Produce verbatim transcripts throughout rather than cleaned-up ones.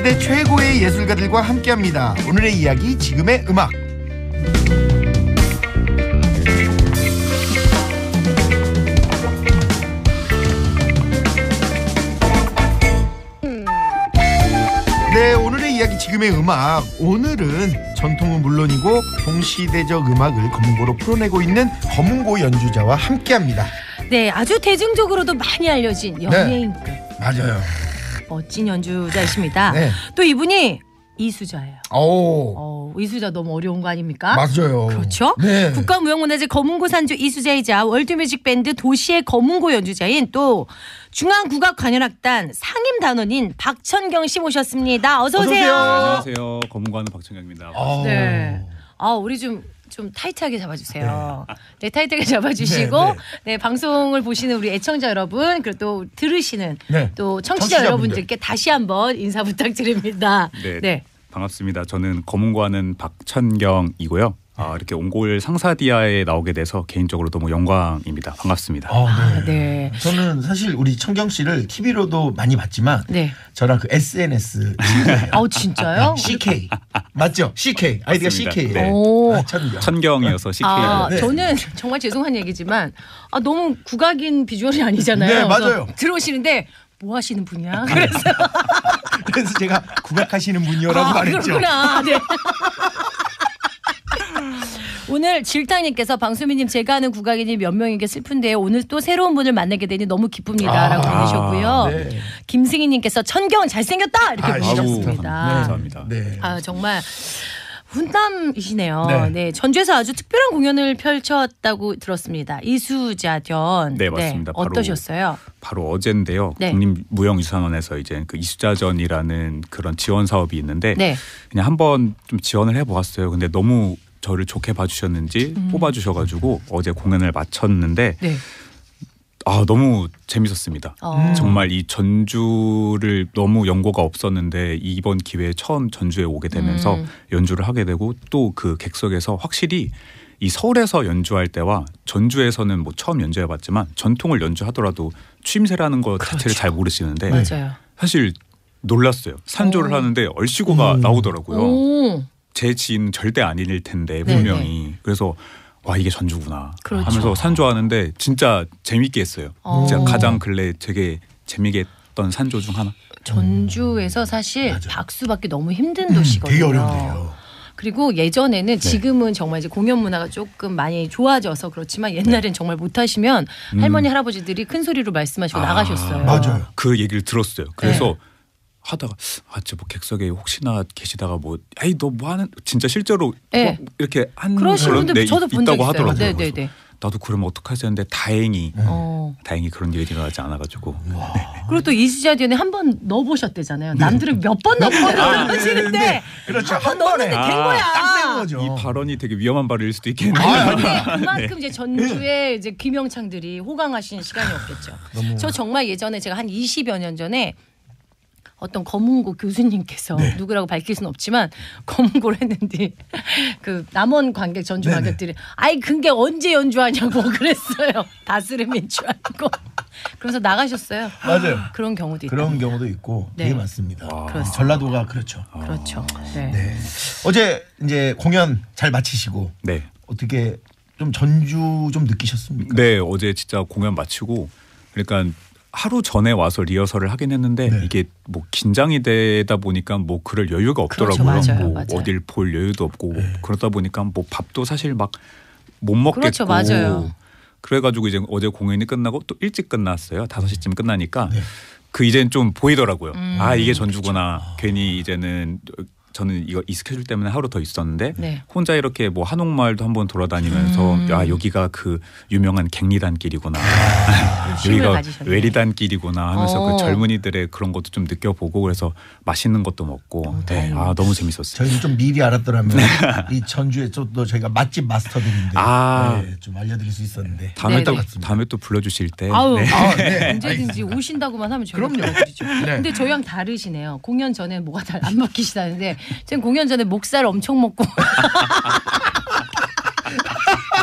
시대 최고의 예술가들과 함께합니다. 오늘의 이야기 지금의 음악. 네, 오늘의 이야기 지금의 음악. 오늘은 전통은 물론이고 동시대적 음악을 검은고로 풀어내고 있는 검은고 연주자와 함께합니다. 네, 아주 대중적으로도 많이 알려진 연예인급. 네, 맞아요. 멋진 연주자이십니다. 네. 또 이분이 이수자예요. 오, 어, 이수자 너무 어려운 거 아닙니까? 맞아요. 그렇죠? 네. 국가무형문화재 검은고 산주 이수자이자 월드뮤직밴드 도시의 검은고 연주자인 또 중앙국악관현악단 상임단원인 박천경 씨 모셨습니다. 어서 오세요. 어서 오세요. 안녕하세요. 검은고 하는 박천경입니다. 아, 네. 아, 우리 좀 좀 타이트하게 잡아주세요. 네, 네 타이트하게 잡아주시고, 네, 네, 네. 네, 방송을 보시는 우리 애청자 여러분, 그리고 또 들으시는 네. 또 청취자 청취자분들. 여러분들께 다시 한번 인사 부탁드립니다. 네, 네. 반갑습니다. 저는 검은고 하는 박천경이고요. 아, 이렇게 옹골 상사디아에 나오게 돼서 개인적으로 너무 영광입니다. 반갑습니다. 아, 아, 네. 네. 저는 사실 우리 천경 씨를 티비로도 많이 봤지만 네. 저랑 그 에스엔에스 아우 진짜요? 씨케이 맞죠? 씨케이 아이디가 맞습니다. 씨케이예요. 네. 오. 아, 천경. 천경이어서 씨케이로. 아, 네. 저는 정말 죄송한 얘기지만 아, 너무 국악인 비주얼이 아니잖아요. 네, 그래서 맞아요. 들어오시는데 뭐 하시는 분이야? 그래서 그래서 제가 국악하시는 분이요라고 아, 말했죠. 그렇구나. 네. 오늘 질타님께서 방수미님 제가 아는 국악인이 몇 명이게 슬픈데 오늘 또 새로운 분을 만나게 되니 너무 기쁩니다라고 아, 보내셨고요. 네. 김승희님께서 천경 잘생겼다 이렇게 아이고, 보내셨습니다. 감사합니다. 네. 아 정말 훈남이시네요. 네. 네. 전주에서 아주 특별한 공연을 펼쳤다고 들었습니다. 이수자전. 네, 맞습니다. 바로 어떠셨어요? 바로 어젠데요. 네. 국립무형유산원에서 이제 그 이수자전이라는 그런 지원 사업이 있는데 네. 그냥 한번 좀 지원을 해보았어요. 근데 너무 저를 좋게 봐주셨는지 음. 뽑아주셔가지고 어제 공연을 마쳤는데 네. 아 너무 재밌었습니다. 어. 정말 이 전주를 너무 연고가 없었는데 이번 기회에 처음 전주에 오게 되면서 음. 연주를 하게 되고 또 그 객석에서 확실히 이 서울에서 연주할 때와 전주에서는 뭐 처음 연주해봤지만 전통을 연주하더라도 추임새라는 것 자체를 그렇죠. 잘 모르시는데 맞아요. 사실 놀랐어요. 산조를 오. 하는데 얼씨구가 음. 나오더라고요. 오. 제 지인은 절대 아닐 텐데 네네. 분명히. 그래서 와 이게 전주구나 그렇죠. 하면서 산조하는데 진짜 재밌게 했어요. 어. 진짜 가장 근래 되게 재미있게 했던 산조 중 하나. 전주에서 사실 맞아. 박수받기 너무 힘든 도시거든요. 되게 어려운데요. 그리고 예전에는 지금은 정말 이제 공연 문화가 조금 많이 좋아져서 그렇지만 옛날엔 정말 못하시면 할머니 할아버지들이 큰 소리로 말씀하시고 아, 나가셨어요. 맞아요. 그 얘기를 들었어요. 그래서 네. 하다가 아, 저 뭐 객석에 혹시나 계시다가 뭐 아이 너 뭐 하는 진짜 실제로 네. 뭐 이렇게 한 그러신 그런 분들 데 저도 본 적 있다고 있어요. 하더라고요. 네, 그래서 네, 네. 나도 그러면 어떡하지 했는데 다행히 어. 다행히 그런 일이 일어나지 않아가지고. 그리고 또 이수자전에 한 번 넣어보셨대잖아요. 남들은 몇 번 넣고 넣어보시는데 네. 그렇죠. 한 번 한 번에. 넣었는데 된 아. 거야. 딱 된 거죠. 이 발언이 되게 위험한 발언일 수도 있겠네요. 아니, 근데 그만큼 이제 전주에 이제 김영창들이 호강하신 시간이었겠죠. 너무- 저 정말 예전에 제가 한 이십여 년 전에 어떤 검은고 교수님께서 네. 누구라고 밝힐 수는 없지만 검은고를 했는데 그 남원 관객 전주 네네. 관객들이 아이 그게 언제 연주하냐고 그랬어요. 다스름인 줄 알고. 그래서 나가셨어요. 맞아요. 그런 경우도 있다. 그런 경우도 있고 네. 되게 많습니다. 그렇습니다. 전라도가 그렇죠. 그렇죠. 네. 네. 어제 이제 공연 잘 마치시고 네. 어떻게 좀 전주 좀 느끼셨습니까? 네, 어제 진짜 공연 마치고 그러니까 하루 전에 와서 리허설을 하긴 했는데 네. 이게 뭐 긴장이 되다 보니까 뭐 그럴 여유가 없더라고요. 그렇죠. 맞아요. 뭐 맞아요. 어딜 볼 여유도 없고 네. 그러다 보니까 뭐 밥도 사실 막 못 먹겠고. 그렇죠. 맞아요. 그래가지고 이제 어제 공연이 끝나고 또 일찍 끝났어요. 다섯 시쯤 끝나니까 네. 그 이제는 좀 보이더라고요. 음, 아 이게 전주구나. 괜히 이제는 저는 이거 이 스케줄 때문에 하루 더 있었는데 네. 혼자 이렇게 뭐 한옥마을도 한번 돌아다니면서 음. 아 여기가 그 유명한 갱리단길이구나. 힘을 여기가 가지셨네. 외리단길이구나 하면서 어. 그 젊은이들의 그런 것도 좀 느껴보고 그래서 맛있는 것도 먹고 네. 다행이네. 아 너무 재밌었어요. 저희는 좀 미리 알았더라면 이 전주에 좀 더 저희가 맛집 마스터들인데 아. 네, 좀 알려드릴 수 있었는데 다음에 네, 또 네. 다음에 또 불러주실 때 아우 네. 아, 네. 언제든지 오신다고만 하면 저희가 그럼요. 불러드리죠. 네. 근데 저희랑 다르시네요. 공연 전에 뭐가 잘 안 먹히시다는데 지금 공연 전에 목살 엄청 먹고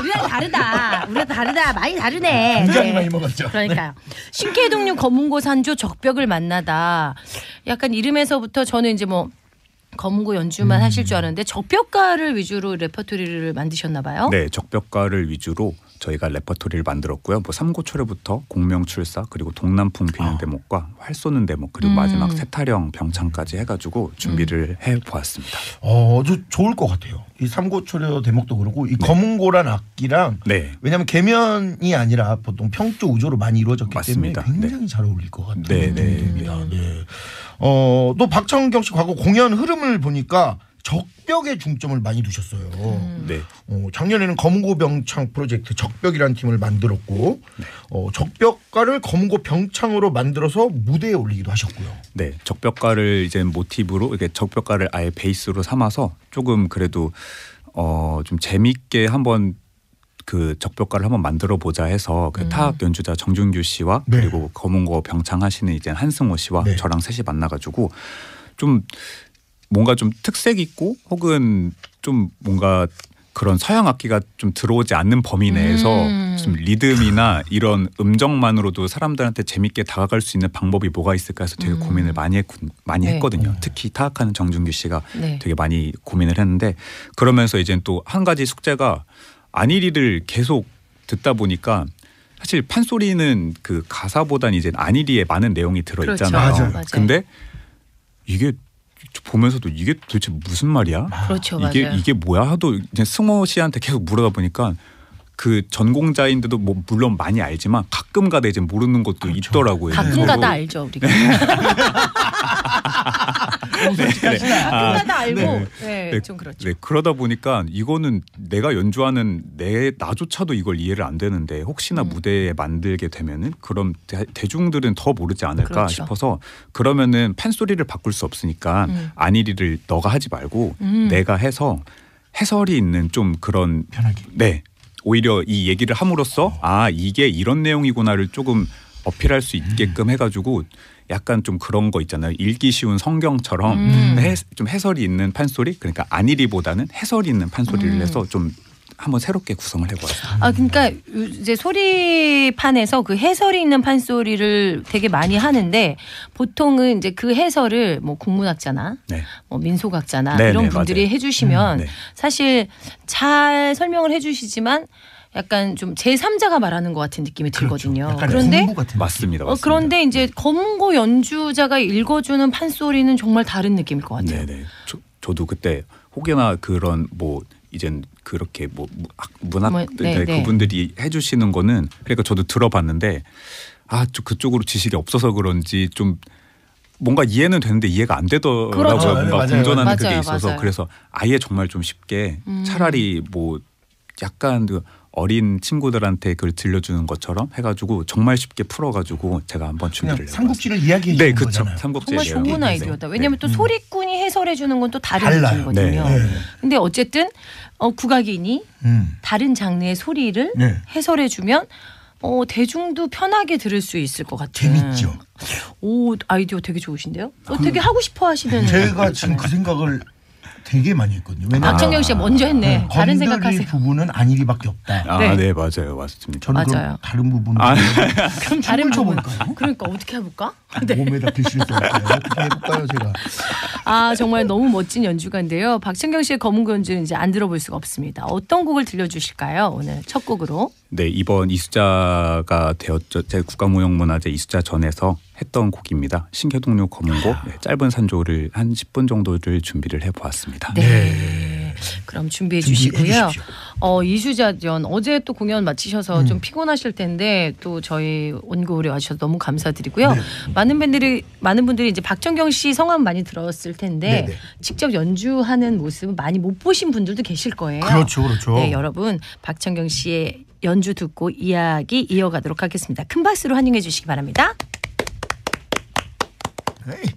우리랑 다르다. 우리랑 다르다. 많이 다르네. 굉장히 네. 많이 먹었죠. 그러니까요. 신케동류 검은고 산조 적벽을 만나다. 약간 이름에서부터 저는 이제 뭐 검은고 연주만 음. 하실 줄 알았는데 적벽가를 위주로 레퍼토리를 만드셨나 봐요. 네, 적벽가를 위주로 저희가 레퍼토리를 만들었고요. 뭐 삼고초려부터 공명출사 그리고 동남풍 비는 아. 대목과 활 쏘는 대목 그리고 음. 마지막 세타령 병창까지 해가지고 준비를 해보았습니다. 어, 저 좋을 것 같아요. 이 삼고초려 대목도 그렇고 이 검은고란 악기랑 네, 왜냐하면 계면이 아니라 보통 평조 우조로 많이 이루어졌기 맞습니다. 때문에 굉장히 잘 어울릴 것 같아요. 네, 네. 듭니다. 네. 어, 또 박찬경 씨 과거 공연 흐름을 보니까 적벽에 중점을 많이 두셨어요. 음. 네. 어, 작년에는 검은고 병창 프로젝트 적벽이라는 팀을 만들었고 네. 어, 적벽가를 검은고 병창으로 만들어서 무대에 올리기도 하셨고요. 네, 적벽가를 이제 모티브로 이렇게 적벽가를 아예 베이스로 삼아서 조금 그래도 어 좀 재밌게 한번 그 적벽가를 한번 만들어 보자 해서 그 음. 타악 연주자 정준규 씨와 네. 그리고 검은고 병창하시는 이제 한승호 씨와 네. 저랑 셋이 만나가지고 좀 뭔가 좀 특색 있고 혹은 좀 뭔가 그런 서양 악기가 좀 들어오지 않는 범위 내에서 음. 좀 리듬이나 이런 음정만으로도 사람들한테 재밌게 다가갈 수 있는 방법이 뭐가 있을까 해서 되게 음. 고민을 많이 했, 많이 네. 했거든요. 음. 특히 타악하는 정준규 씨가 네. 되게 많이 고민을 했는데 그러면서 이제 또 한 가지 숙제가 안일이를 계속 듣다 보니까 사실 판소리는 그 가사보단 이제 안일이에 많은 내용이 들어 그렇죠. 있잖아요. 맞아요. 맞아요. 근데 이게 보면서도 이게 도대체 무슨 말이야? 그렇죠. 이게 맞아요. 이게 뭐야? 하도 이제 승호 씨한테 계속 물어다 보니까 그 전공자인데도 뭐 물론 많이 알지만 가끔가다 이제 모르는 것도 그렇죠. 있더라고요. 가끔가다 저도 알죠 우리가. 솔직하시네. 가끔가다 알고. 네. 네, 네, 좀 그렇죠. 네, 그러다 보니까 이거는 내가 연주하는 내 나조차도 이걸 이해를 안 되는데 혹시나 음. 무대에 만들게 되면은 그럼 대, 대중들은 더 모르지 않을까 그렇죠. 싶어서 그러면은 판소리를 바꿀 수 없으니까 음. 안일이를 너가 하지 말고 음. 내가 해서 해설이 있는 좀 그런 편하게. 네 오히려 이 얘기를 함으로써 아 이게 이런 내용이구나를 조금 어필할 수 있게끔 해가지고 약간 좀 그런 거 있잖아요. 읽기 쉬운 성경처럼 음. 해, 좀 해설이 있는 판소리 그러니까 안일이보다는 해설이 있는 판소리를 음. 해서 좀 한번 새롭게 구성을 해보았습니다. 아 그러니까 이제 소리판에서 그 해설이 있는 판소리를 되게 많이 하는데 보통은 이제 그 해설을 뭐 국문학자나 네. 뭐 민속학자나 네, 이런 네, 분들이 맞아요. 해주시면 음, 네. 사실 잘 설명을 해주시지만 약간 좀 제삼자가 말하는 것 같은 느낌이 들거든요. 그렇죠. 약간 그런데 공부 같은 맞습니다. 어, 맞습니다. 그런데 이제 검은고 연주자가 읽어주는 판소리는 정말 다른 느낌일 것 같아요. 네네. 저, 저도 그때 혹여나 그런 뭐 이젠 그렇게 뭐 무- 학- 문학 뭐, 네, 네, 네. 그분들이 해주시는 거는 그러니까 저도 들어봤는데 아 저 그쪽으로 지식이 없어서 그런지 좀 뭔가 이해는 되는데 이해가 안 되더라고요. 그렇죠. 뭔가 네, 맞아요. 공존하는 맞아요. 그게 있어서 맞아요. 그래서 아예 정말 좀 쉽게 음. 차라리 뭐 약간 그 어린 친구들한테 그걸 들려주는 것처럼 해가지고 정말 쉽게 풀어가지고 제가 한번 준비를 그냥 해봤어요. 삼국지를 이야기해 네, 주는 그렇죠. 거잖아요. 삼국지예요. 정말 좋은 네. 아이디어다. 왜냐하면 또 음. 소리꾼이 해설해 주는 건 또 다른 달라요. 느낌이거든요. 네. 네. 근데 어쨌든 어, 국악인이 음. 다른 장르의 소리를 네. 해설해 주면 어, 대중도 편하게 들을 수 있을 것 같아요. 재밌죠. 오 아이디어 되게 좋으신데요? 어, 되게 하고 싶어 하시는. 제가 지금 그 생각을 되게 많이 했거든요. 왜냐면 박정경 씨가 먼저 했네. 네, 다른 건드릴 생각하세요. 부분은 안일이밖에 없다. 아, 네. 네. 맞아요. 맞습니다. 저는 맞아요. 그럼 다른 부분은 아. 그럼 다른 부분. 쳐볼까요? 그러니까 어떻게 해볼까? 네. 몸에다 글씨를 써볼까요? 어떻게 해볼까요, 제가? 아 정말 너무 멋진 연주가인데요. 박찬경 씨의 검은고 연주는 이제 안 들어볼 수가 없습니다. 어떤 곡을 들려주실까요? 오늘 첫 곡으로. 네, 이번 이수자가 되었죠. 제 국가무형문화재 이수자 전에서 했던 곡입니다. 신개동료 검은고 네, 짧은 산조를 한 십 분 정도를 준비를 해보았습니다. 네. 그럼 준비해 주시고요. 주십시오. 어, 이수자전 어제 또 공연 마치셔서 음. 좀 피곤하실 텐데 또 저희 원고울에 와주셔서 너무 감사드리고요. 네. 많은 분들이 많은 분들이 이제 박정경 씨 성함 많이 들었을 텐데 네네. 직접 연주하는 모습 많이 못 보신 분들도 계실 거예요. 그렇죠, 그렇죠. 네, 여러분 박정경 씨의 연주 듣고 이야기 이어가도록 하겠습니다. 큰 박수로 환영해 주시기 바랍니다. 에이.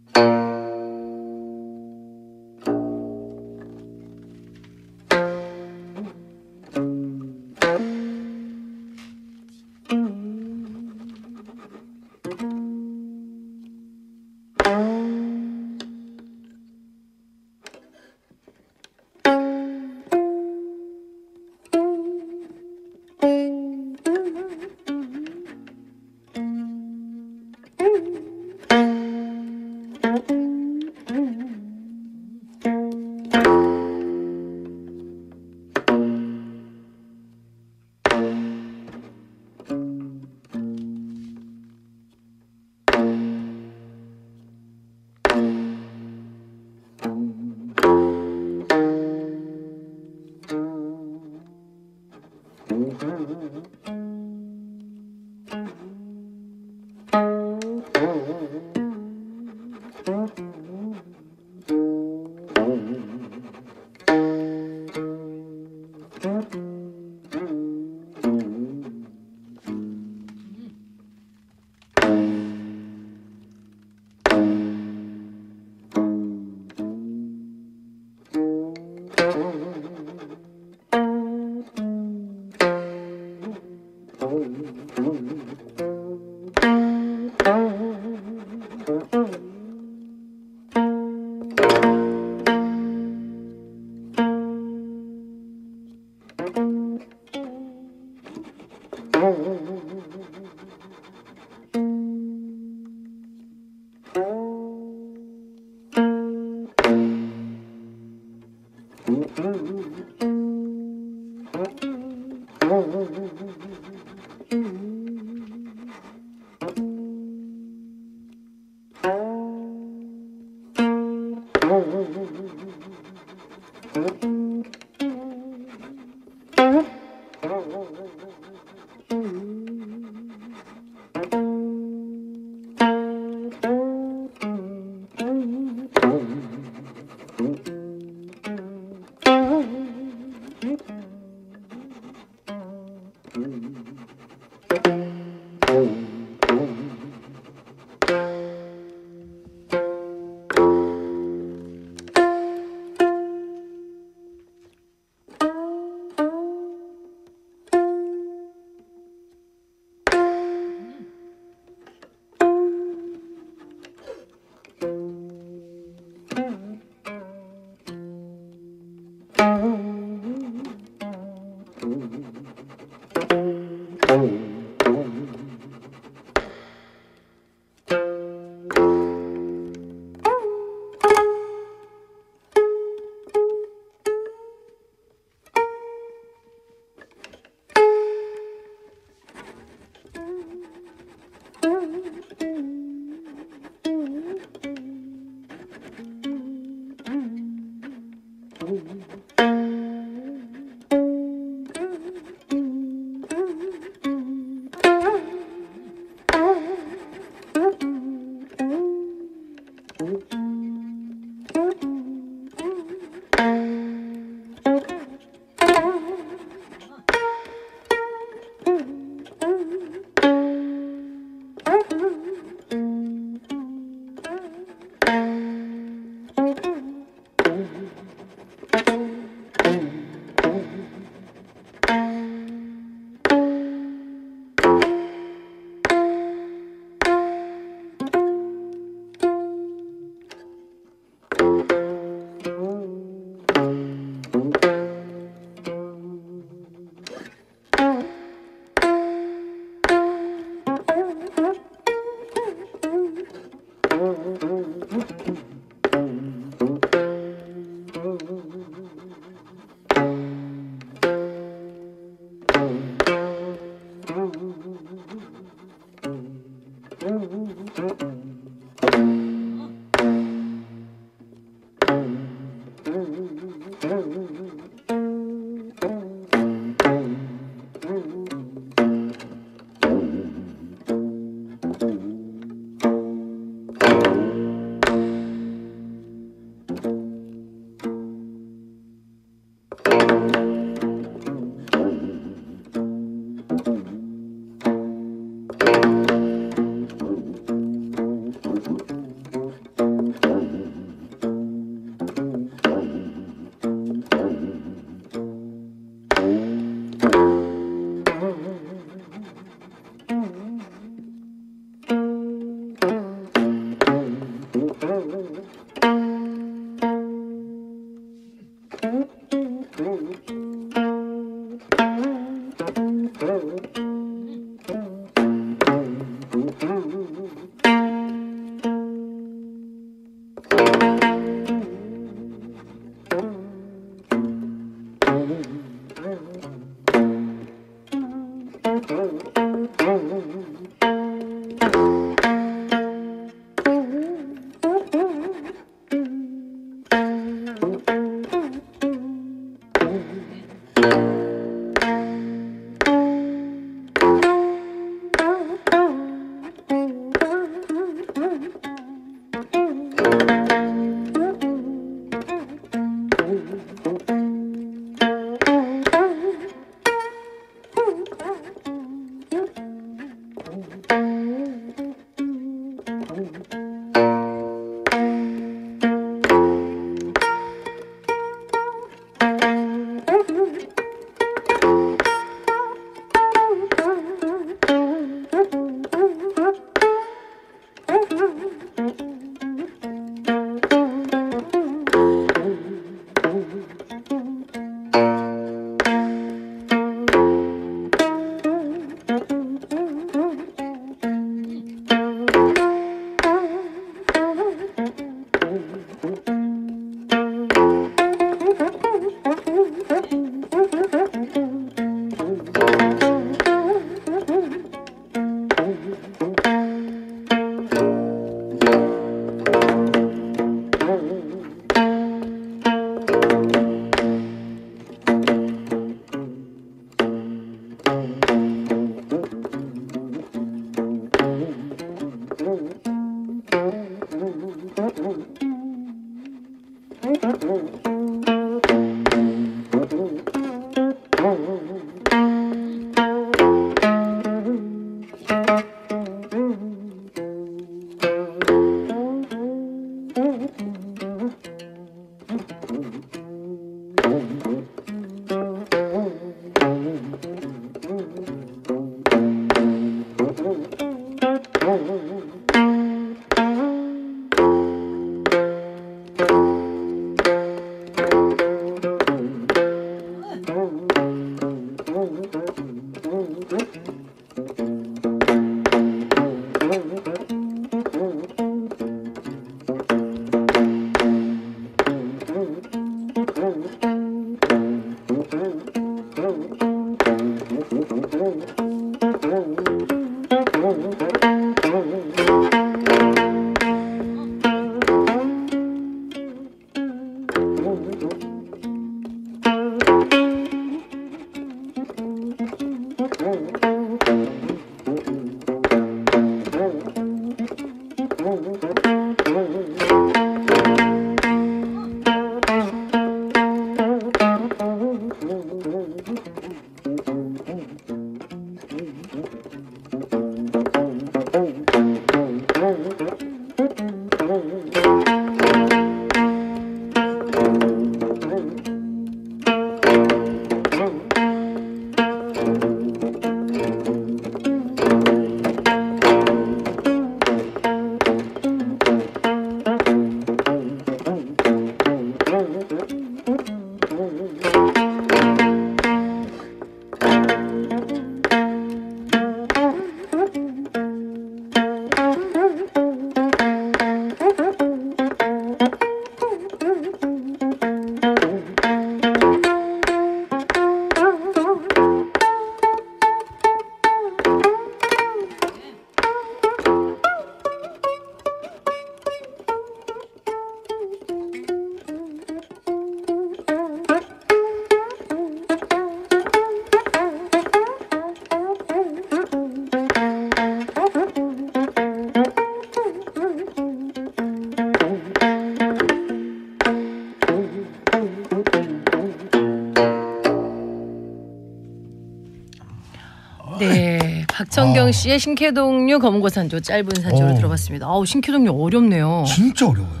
네, 박천경 씨의 신쾌동류 검은고산조 짧은 산조를 어. 들어봤습니다. 아우, 신쾌동류 어렵네요. 진짜 어려워요.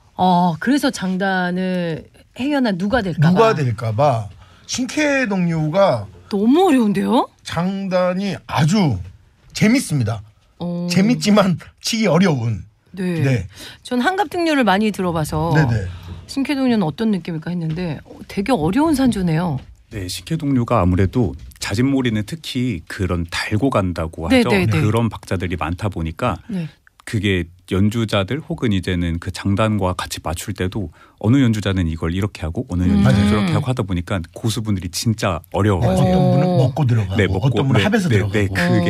아, 그래서 장단을 행여나 누가 될까봐. 누가 될까봐 신쾌동류가 너무 어려운데요? 장단이 아주 재밌습니다. 어. 재밌지만 치기 어려운. 네. 네. 전 한갑등류를 많이 들어봐서 네네. 신쾌동류는 어떤 느낌일까 했는데 어, 되게 어려운 산조네요. 네, 식혜동류가 아무래도 자진몰이는 특히 그런 달고 간다고 하죠. 네, 네, 네. 그런 박자들이 많다 보니까 네. 그게 연주자들 혹은 이제는 그 장단과 같이 맞출 때도 어느 연주자는 이걸 이렇게 하고 어느 연주자는 음. 저렇게 하고 하다 보니까 고수분들이 진짜 어려워요. 네, 어떤 분은 먹고 들어가고 네, 먹고, 어떤 분은 네, 합에서 네, 들어가고. 네, 그게 어.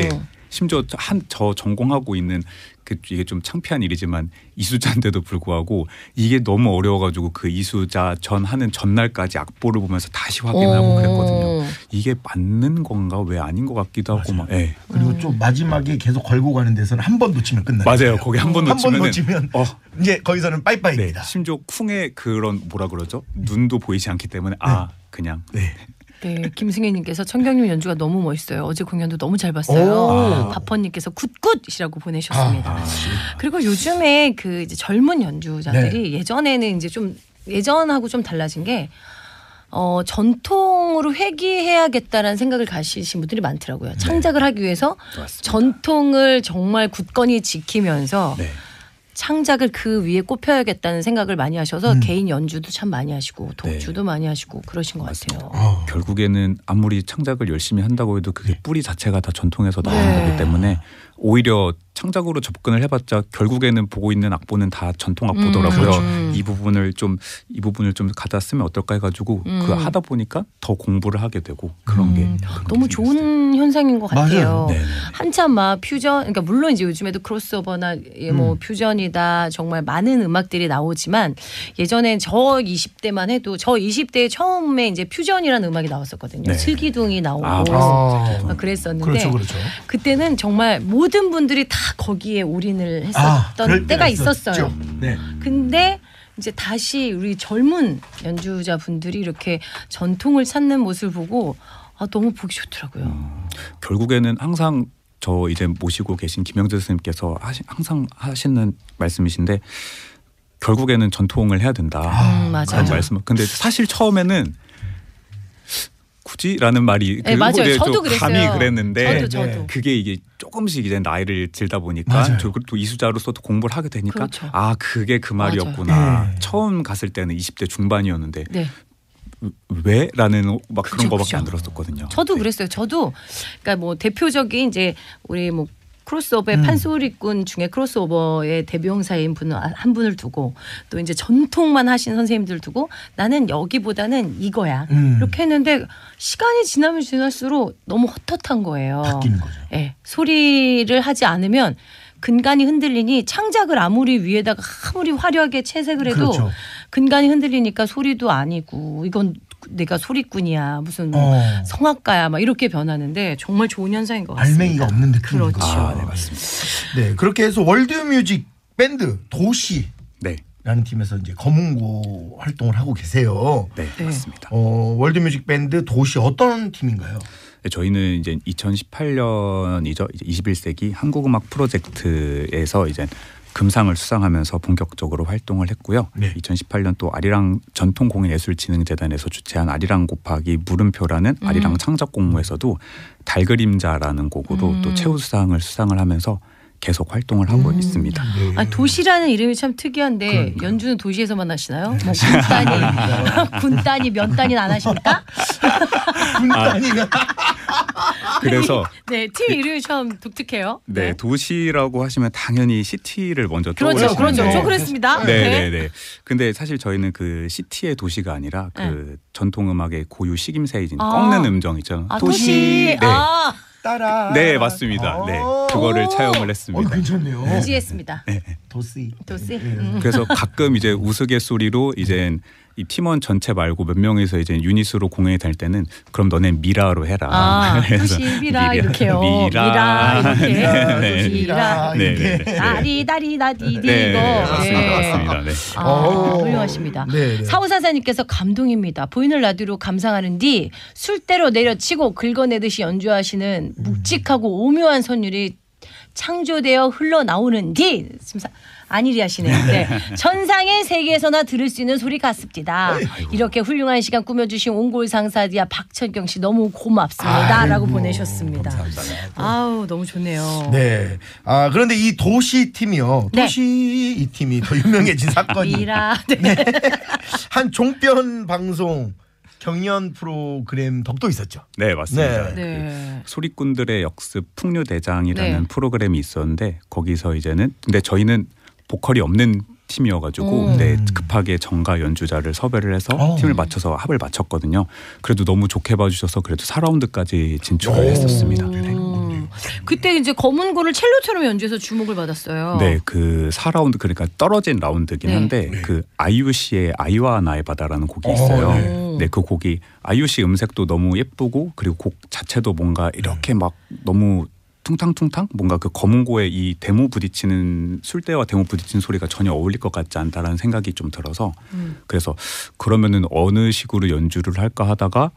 심지어 한 저 전공하고 있는 그 이게 좀 창피한 일이지만 이수자인데도 불구하고 이게 너무 어려워가지고 그 이수자 전 하는 전날까지 악보를 보면서 다시 확인하고 그랬거든요. 이게 맞는 건가 왜 아닌 것 같기도 하고 막. 예. 그리고 음. 좀 마지막에 계속 걸고 가는 데서는 한 번 놓치면 끝나요. 맞아요. 거기 한 번 놓치면 한번 놓치면 어. 이제 거기서는 네. 빠이빠이입니다. 심지어 쿵의 그런 뭐라 그러죠? 눈도 보이지 않기 때문에 아 그냥. 네. 네, 김승혜님께서 청경님 연주가 너무 멋있어요. 어제 공연도 너무 잘 봤어요. 오. 박헌님께서 굿굿이라고 보내셨습니다. 아, 그리고 요즘에 그 이제 젊은 연주자들이 예전에는 이제 좀 예전하고 좀 달라진 게 어, 전통으로 회귀해야겠다라는 생각을 가지신 분들이 많더라고요. 창작을 하기 위해서 맞습니다. 전통을 정말 굳건히 지키면서 네. 창작을 그 위에 꼽혀야겠다는 생각을 많이 하셔서 음. 개인 연주도 참 많이 하시고 독주도 많이 하시고 그러신 것 같아요. 어. 결국에는 아무리 창작을 열심히 한다고 해도 그게 뿌리 자체가 다 전통에서 나오는 네. 거기 때문에 오히려 창작으로 접근을 해봤자 결국에는 보고 있는 악보는 다 전통 악보더라고요. 음. 이 부분을 좀 이 부분을 좀 갖다 쓰면 어떨까 해가지고 음. 그 하다 보니까 더 공부를 하게 되고 그런 게 음, 그런 너무 느낌이 있어요. 좋은 현상인 것 같아요. 맞아요. 네네. 한참 막 퓨전, 그러니까 물론 이제 요즘에도 크로스오버나 예, 뭐 음. 퓨전이다 정말 많은 음악들이 나오지만 예전엔 저 이십 대만 해도 저 이십 대에 처음에 이제 퓨전이라는 음악이 나왔었거든요. 네. 슬기둥이 나오고 아, 아. 막 그랬었는데 그렇죠, 그렇죠. 그때는 정말 모든 분들이 다 거기에 올인을 했었던 아, 그럴 때가 때가 있었어요. 있었죠. 네. 근데 이제 다시 우리 젊은 연주자 분들이 이렇게 전통을 찾는 모습을 보고 아, 너무 보기 좋더라고요. 결국에는 항상 저 이제 모시고 계신 김영재 선생님께서 하시, 항상 하시는 말씀이신데 결국에는 전통을 해야 된다. 음, 맞아요. 그런 말씀. 근데 사실 처음에는 굳이라는 말이 네, 맞아요. 그거에 저도 좀 그랬어요. 감이 그랬는데 저도 저도. 그게 이게 조금씩 이제 나이를 들다 보니까 맞아요. 저 또 이수자로서도 공부를 하게 되니까 그렇죠. 아 그게 그 맞아요. 말이었구나. 네. 처음 갔을 때는 이십 대 중반이었는데 네. 왜라는 막 그죠, 그런 거밖에 그죠. 안 들었었거든요. 저도 네. 그랬어요. 저도 그러니까 뭐 대표적인 이제 우리 뭐 크로스오버의 음. 판소리꾼 중에 크로스오버의 대명사인 분 한 분을 두고 또 이제 전통만 하신 선생님들 두고 나는 여기보다는 이거야. 음. 이렇게 했는데 시간이 지나면 지날수록 너무 헛헛한 거예요. 바뀌는 거죠. 예, 소리를 하지 않으면 근간이 흔들리니 창작을 아무리 위에다가 아무리 화려하게 채색을 해도 그렇죠. 근간이 흔들리니까 소리도 아니고 이건 내가 소리꾼이야 무슨 뭐 어. 성악가야 막 이렇게 변하는데 정말 좋은 현상인 것 같습니다. 알맹이가 없는 느낌인 그렇죠. 거죠. 아, 네 맞습니다. 네, 그렇게 해서 월드뮤직 밴드 도시라는 네, 팀에서 이제 검은고 활동을 하고 계세요. 네, 네. 맞습니다. 어, 월드뮤직 밴드 도시 어떤 팀인가요? 네, 저희는 이제 이천십팔 년이죠. 이제 이십일 세기 한국음악 프로젝트에서 이제 금상을 수상하면서 본격적으로 활동을 했고요. 네. 이천십팔 년 또 아리랑 전통공예예술진흥재단에서 주최한 아리랑 곱하기 물음표라는 음. 아리랑 창작 공모에서도 달그림자라는 곡으로 음. 또 최우수상을 수상을 하면서 계속 활동을 하고 음. 있습니다. 네. 아니, 도시라는 이름이 참 특이한데 그러니까요. 연주는 도시에서만 하시나요? 뭐 군단이 군단이 면단이 안 하십니까? 군단이가 그래서 네, 팀 이름이 참 독특해요. 네, 도시라고 하시면 당연히 시티를 먼저 그렇죠, 떠올리시는데 그렇죠. 네. 저 그랬습니다. 네, 네, 네. 근데 사실 저희는 그 시티의 도시가 아니라 그 네. 전통 음악의 고유 식임새이진 아. 꺾는 음정 있죠. 아, 도시. 네. 아, 따라. 네, 맞습니다. 네. 그거를 차용을 어, 했습니다. 괜찮네요. 고지했습니다. 도시. 도시. 네. 음. 그래서 가끔 이제 우스갯소리로 이제 이 팀원 전체 말고 몇 명이서 이제 유닛으로 공연이 될 때는 그럼 너넨 미라로 해라. 아, 그래서 도시 미라 이렇게요. 미라. 미라 이렇게. 미라, 네. 미라. 네, 네, 이렇게. 네. 다리 다리 다디 디 네, 이거. 네, 맞습니다. 네. 맞습니다. 네. 아, 오. 훌륭하십니다. 네, 네. 사오사사님께서 감동입니다. 보이는 라디오로 감상하는 뒤 술대로 내려치고 긁어내듯이 연주하시는 묵직하고 오묘한 선율이 창조되어 흘러나오는 뒤 심사 안일이 하시네요. 네. 천상의 세계에서나 들을 수 있는 소리 같습니다. 이렇게 훌륭한 시간 꾸며주신 옹골 상사디아 박천경 씨 너무 고맙습니다. 아이고, 라고 보내셨습니다. 감사합니다. 아우 너무 좋네요. 네. 아, 그런데 이 도시 팀이요. 네. 도시 이 팀이 더 유명해진 사건이 미라. 네. 한 종편 방송 경연 프로그램 덕도 있었죠. 네, 맞습니다. 네. 네. 소리꾼들의 역습 풍류대장이라는 네. 프로그램이 있었는데 거기서 이제는 근데 저희는 보컬이 없는 팀이어가지고 음. 네, 급하게 정가 연주자를 섭외를 해서 오. 팀을 맞춰서 합을 맞췄거든요. 그래도 너무 좋게 봐주셔서 그래도 사 라운드까지 진출을 오. 했었습니다. 음. 그때 이제 검은고를 첼로처럼 연주해서 주목을 받았어요. 네, 그 사 라운드 그러니까 떨어진 라운드긴 네. 한데 네. 그 아이유 씨의 아이와 나의 바다라는 곡이 있어요. 어, 네. 네, 그 곡이 아이유 씨 음색도 너무 예쁘고 그리고 곡 자체도 뭔가 이렇게 막 너무 퉁탕퉁탕 뭔가 그 검은고의 이 데모 부딪히는 술대와 데모 부딪히는 소리가 전혀 어울릴 것 같지 않다라는 생각이 좀 들어서 음. 그래서 그러면은 어느 식으로 연주를 할까 하다가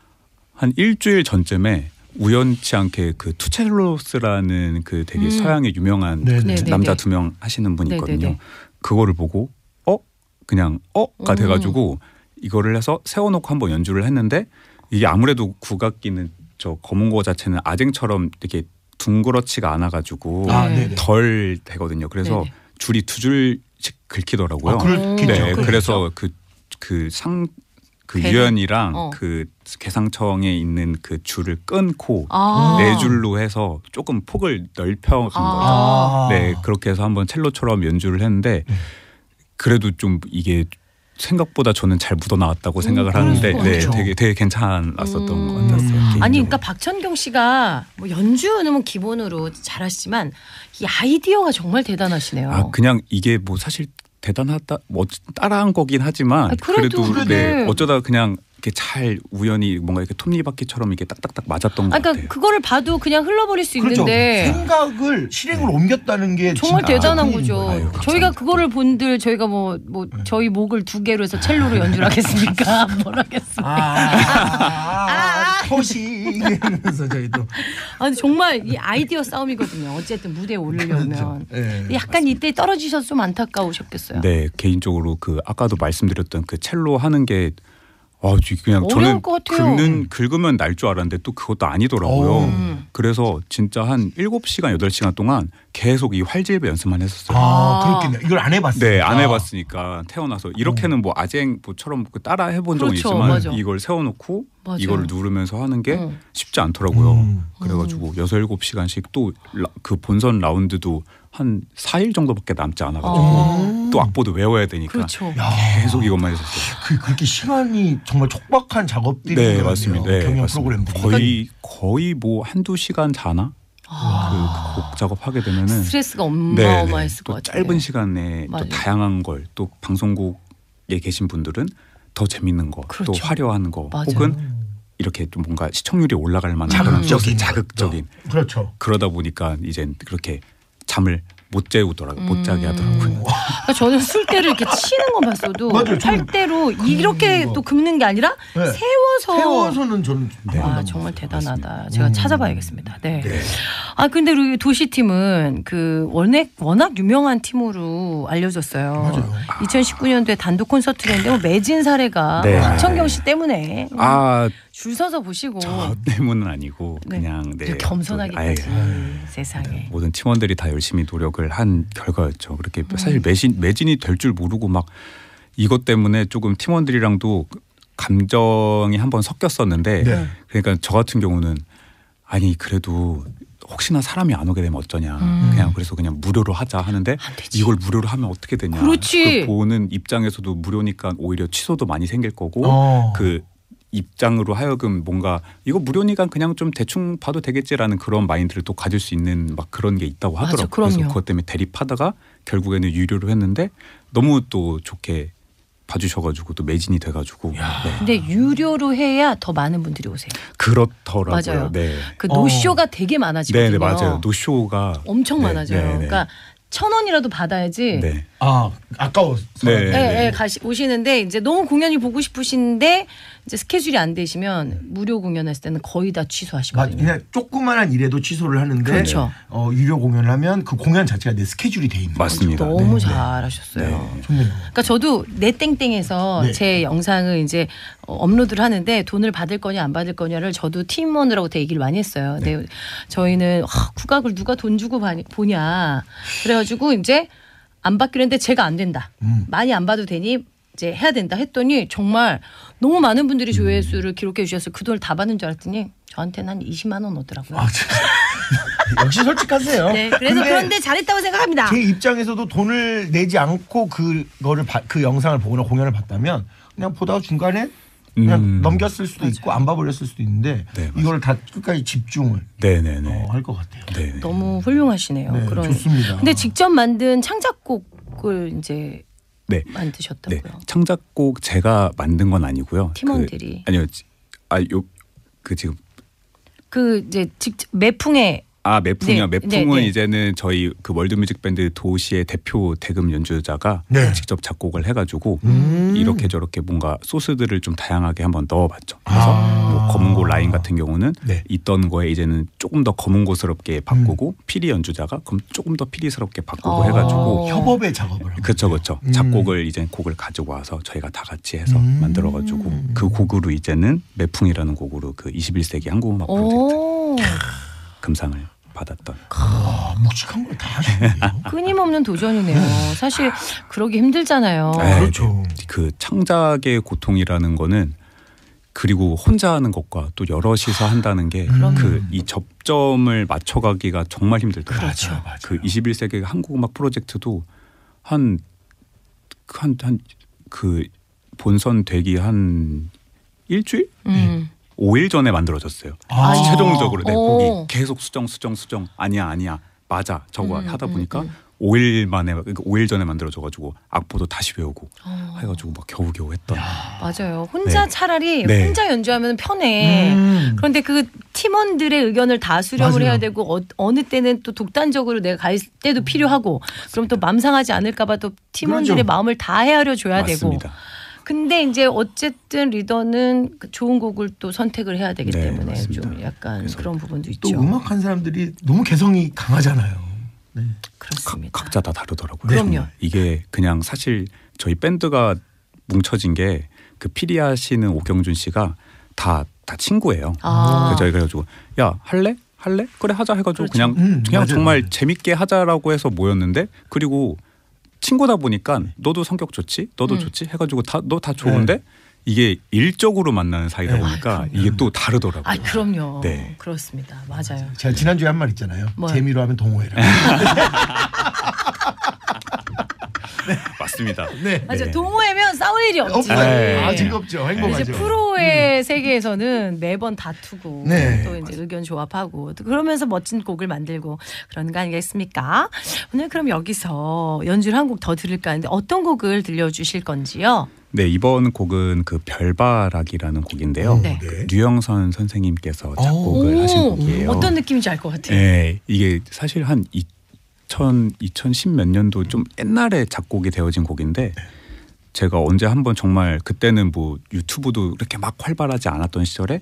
한 일주일 전쯤에 우연치 않게 그 투첼로스라는 그 되게 음. 서양의 유명한 네네. 남자 네네네. 두 명 하시는 분이 있거든요. 네네네. 그거를 보고 어 그냥 어가 음. 돼가지고 이거를 해서 세워놓고 한번 연주를 했는데 이게 아무래도 국악기는 저 검은고 자체는 아쟁처럼 이렇게 둥그렇지가 않아가지고 아, 네. 네네. 덜 되거든요. 그래서 네네. 줄이 두 줄씩 긁히더라고요. 아, 그렇겠죠. 네, 그렇겠죠. 그래서 그 그 상 그 배를? 유연이랑 어. 그 개상청에 있는 그 줄을 끊고 아. 네 줄로 해서 조금 폭을 넓혀간 거죠. 아. 네, 그렇게 해서 한번 첼로처럼 연주를 했는데 그래도 좀 이게 생각보다 저는 잘 묻어 나왔다고 생각을 그럴 하는데 수가 네, 있죠. 되게 되게 괜찮았었던 음. 것 같았어요. 음. 개인적으로. 아니 그러니까 박천경 씨가 뭐 연주는 기본으로 잘하시지만 이 아이디어가 정말 대단하시네요. 아 그냥 이게 뭐 사실 대단하다 뭐 따라한 거긴 하지만 아, 그래도 그래도 그래. 네, 어쩌다 그냥 이렇게 잘 우연히 뭔가 이렇게 톱니바퀴처럼 이게 딱딱딱 맞았던 것 아, 그러니까 같아요. 그거를 봐도 그냥 흘러버릴 수 그렇죠. 있는데 생각을 실행을 옮겼다는 게 정말 진짜 대단한 큰일인 거죠. 거예요. 아유, 감사합니다. 저희가 그거를 본들 저희가 뭐 뭐 네. 저희 목을 두 개로 해서 첼로로 연주를 하겠습니까? 뭘 하겠습니까? 아, 아, 토시 이러면서 저희도 아, 근데 정말 이 아이디어 싸움이거든요. 어쨌든 무대에 오르려면. 네, 약간 이때 떨어지셔서 좀 안타까우셨겠어요. 네, 개인적으로 그 아까도 말씀드렸던 그 첼로 하는 게 아, 그냥 어려울 저는 것 같아요. 긁는 긁으면 날 줄 알았는데 또 그것도 아니더라고요. 오. 음. 그래서 진짜 한 일곱 시간 여덟 시간 동안 계속 이 활질배 연습만 했었어요. 아, 아. 그렇겠네. 이걸 안 해봤어요. 네, 안 해봤으니까 태어나서 이렇게는 뭐 아쟁뭐처럼 그 따라 해본 적은 그렇죠, 있지만 맞아. 이걸 세워놓고 맞아요. 이걸 누르면서 하는 게 음. 쉽지 않더라고요. 음. 그래가지고 여섯 일곱 시간씩 또 그 본선 라운드도 한 사 일 정도밖에 남지 않아가지고 어. 또 악보도 외워야 되니까 그렇죠. 야, 계속 이것만 했었어요. 그 그렇게 시간이 정말 촉박한 작업들이 네, 있거든요. 맞습니다. 네, 경연 맞습니다. 프로그램들이. 거의 거의 뭐 한두 시간 자나 아. 그 곡 작업하게 되면은 스트레스가 네, 어마어마했을 또 것 같아요. 짧은 시간에 맞아요. 또 다양한 걸 또 방송국에 계신 분들은 더 재밌는 거, 또 그렇죠. 화려한 거, 맞아요. 혹은 이렇게 좀 뭔가 시청률이 올라갈 만한 자극적인 그런 자극적인 것도. 그렇죠. 그러다 보니까 이제 그렇게 잠을 못 재우더라고요. 못 자게 하더라고요. 그러니까 저는 술대를 이렇게 치는 거 봤어도 맞아요. 저는 팔대로 이렇게 거. 또 긁는 게 아니라 네. 세워서 세워서는 저는 네. 와 아, 정말 대단하다. 맞습니다. 제가 음. 찾아봐야겠습니다. 네. 네. 아 근데 우리 도시팀은 그 워낙 워낙 유명한 팀으로 알려졌어요. 맞아요. 이천십구 년도에 단독 콘서트를 했는데 뭐 매진 사례가 네. 박천경 씨 때문에 아, 줄 서서 보시고 저 때문은 아니고 네. 그냥 네. 이렇게 겸손하기까지 아예 세상에. 모든 팀원들이 다 열심히 노력을 한 결과였죠. 그렇게 음. 사실 매진 매진이 될 줄 모르고 막 이것 때문에 조금 팀원들이랑도 감정이 한번 섞였었는데 네. 그러니까 저 같은 경우는 아니 그래도 혹시나 사람이 안 오게 되면 어쩌냐. 음. 그냥 그래서 그냥 무료로 하자 하는데 안 되지. 이걸 무료로 하면 어떻게 되냐. 그렇지. 그 보는 입장에서도 무료니까 오히려 취소도 많이 생길 거고 어. 그 입장으로 하여금 뭔가 이거 무료니까 그냥 좀 대충 봐도 되겠지라는 그런 마인드를 또 가질 수 있는 막 그런 게 있다고 맞아, 하더라고요. 그럼요. 그래서 그것 때문에 대립하다가 결국에는 유료로 했는데 너무 또 좋게 봐주셔가지고 또 매진이 돼가지고 네. 근데 유료로 해야 더 많은 분들이 오세요. 그렇더라고요. 맞아요. 네. 그 어. 노쇼가 되게 많아지거든요. 네, 네 맞아요. 노쇼가 엄청 네, 많아져요. 네, 네. 그러니까 천 원이라도 받아야지. 네. 아 아까워서. 네. 예, 네. 예, 가시 오시는데 이제 너무 공연이 보고 싶으신데 이제 스케줄이 안 되시면 무료 공연했을 때는 거의 다 맞, 취소하시거든요. 그냥 조그만한 일에도 취소를 하는데 그렇죠. 어, 유료 공연을 하면 그 공연 자체가 내 스케줄이 돼 있는 거죠. 맞습니다. 너무 네. 잘하셨어요. 네. 좋네요. 그러니까 저도 내 땡땡에서 네. 제 영상을 이제 어, 업로드를 하는데 돈을 받을 거냐 안 받을 거냐를 저도 팀원들하고 얘기를 많이 했어요. 근데 저희는 아, 국악을 누가 돈 주고 봐- 보냐. 그래가지고 이제 안 받기로 했는데 제가 안 된다. 음. 많이 안 봐도 되니 이제 해야 된다 했더니 정말 너무 많은 분들이 조회수를 기록해 주셔서 그 돈을 다 받는 줄 알았더니 저한테는 한 이십만 원 오더라고요. 아, 진짜. 역시 솔직하세요. 네, 그래서 근데 그런데 잘했다고 생각합니다. 제 입장에서도 돈을 내지 않고 그거를 봐- 그 영상을 보거나 공연을 봤다면 그냥 보다가 중간에 그냥 음. 넘겼을 수도 있고 안 봐버렸을 수도 있는데 네, 이걸 다 끝까지 집중을 네네네. 어, 할 것 같아요. 네. 너무 훌륭하시네요. 네, 그런. 좋습니다. 근데 직접 만든 창작곡을 이제 네. 만드셨다고요. 네. 창작곡 제가 만든 건 아니고요. 팀원들이. 그, 아니요. 아요 그 지금 그 이제 직접 매풍에 아 매풍이요. 네, 매풍은 네, 네. 이제는 저희 그 월드뮤직 밴드 도시의 대표 대금 연주자가 네. 직접 작곡을 해가지고 음. 이렇게 저렇게 뭔가 소스들을 좀 다양하게 한번 넣어봤죠. 그래서 아. 뭐 검은고 라인 같은 경우는 네. 있던 거에 이제는 조금 더 검은고스럽게 바꾸고 피리 연주자가 그럼 조금 더 피리스럽게 바꾸고 어. 해가지고 협업의 작업을 하고 그렇죠, 그렇죠. 음. 작곡을 이제 곡을 가지고 와서 저희가 다 같이 해서 음. 만들어가지고 그 곡으로 이제는 매풍이라는 곡으로 그 이십일 세기 한국음악 프로젝트 오. 금상을 받았던. 아, 묵직한 걸 다 하시네요. 끊임없는 도전이네요. 사실 그러기 힘들잖아요. 네, 그렇죠. 그 창작의 고통이라는 거는 그리고 혼자 하는 것과 또 여럿이서 한다는 게 그 이 접점을 맞춰가기가 정말 힘들더라고요. 그렇죠. 맞아요. 그 이십일 세기 한국음악 프로젝트도 한 한 한 그 본선 되기 한 일주일? 음. 오 일 전에 만들어졌어요. 아. 최종적으로 내 오. 곡이 계속 수정 수정 수정 아니야 아니야 맞아 저거 음, 하다 음, 보니까 음. 오 일 만에 그러니까 오 일 전에 만들어져가지고 악보도 다시 외우고 어. 해가지고 막 겨우겨우 했던. 맞아요. 혼자 네. 차라리 네. 혼자 연주하면 편해. 음. 그런데 그 팀원들의 의견을 다 수렴을 맞아요. 해야 되고 어, 어느 때는 또 독단적으로 내가 갈 때도 필요하고 그럼 또 맘 상하지 않을까 봐 또 팀원들의 그렇죠. 마음을 다 헤아려 줘야 되고. 맞습니다. 근데 이제 어쨌든 리더는 그 좋은 곡을 또 선택을 해야 되기 네, 때문에 맞습니다. 좀 약간 그래서 그런 부분도 또 있죠. 음악한 사람들이 너무 개성이 강하잖아요. 네. 그렇습니다. 각자 다 다르더라고요. 그럼요. 정말. 이게 그냥 사실 저희 밴드가 뭉쳐진 게 그 피리아 씨는 오경준 씨가 다 다 친구예요. 아. 그래서 저희 그래가지고 야 할래? 할래? 그래 하자 해가지고 그렇죠. 그냥 음, 그냥 맞아요, 정말 맞아요. 재밌게 하자라고 해서 모였는데 그리고 친구다 보니까 너도 성격 좋지, 너도 음. 좋지 해가지고 다 너 다 좋은데 이게 일적으로 만나는 사이다 네. 보니까 아, 이게 또 다르더라고요. 아, 그럼요. 네. 그렇습니다. 맞아요. 제가 지난주에 한 말 있잖아요. 뭐요? 재미로 하면 동호회라. 맞습니다. 네. 맞아. 네. 동호회면 싸울 일이 없지. 없어요. 네. 아, 즐겁죠. 이제 행복하죠. 프로의 세계에서는 매번 다투고 네. 또 이제 의견 조합하고 또 그러면서 멋진 곡을 만들고 그러는 거 아니겠습니까? 오늘 그럼 여기서 연주를 한 곡 더 들을까 하는데 어떤 곡을 들려주실 건지요? 네 이번 곡은 그 별바락이라는 곡인데요. 네. 그 류영선 선생님께서 작곡을 오, 하신 곡이에요. 어떤 느낌인지 알 것 같아요. 네, 이게 사실 한 이천, 이천십 몇 년도 좀 옛날에 작곡이 되어진 곡인데 제가 언제 한번 정말 그때는 뭐 유튜브도 이렇게 막 활발하지 않았던 시절에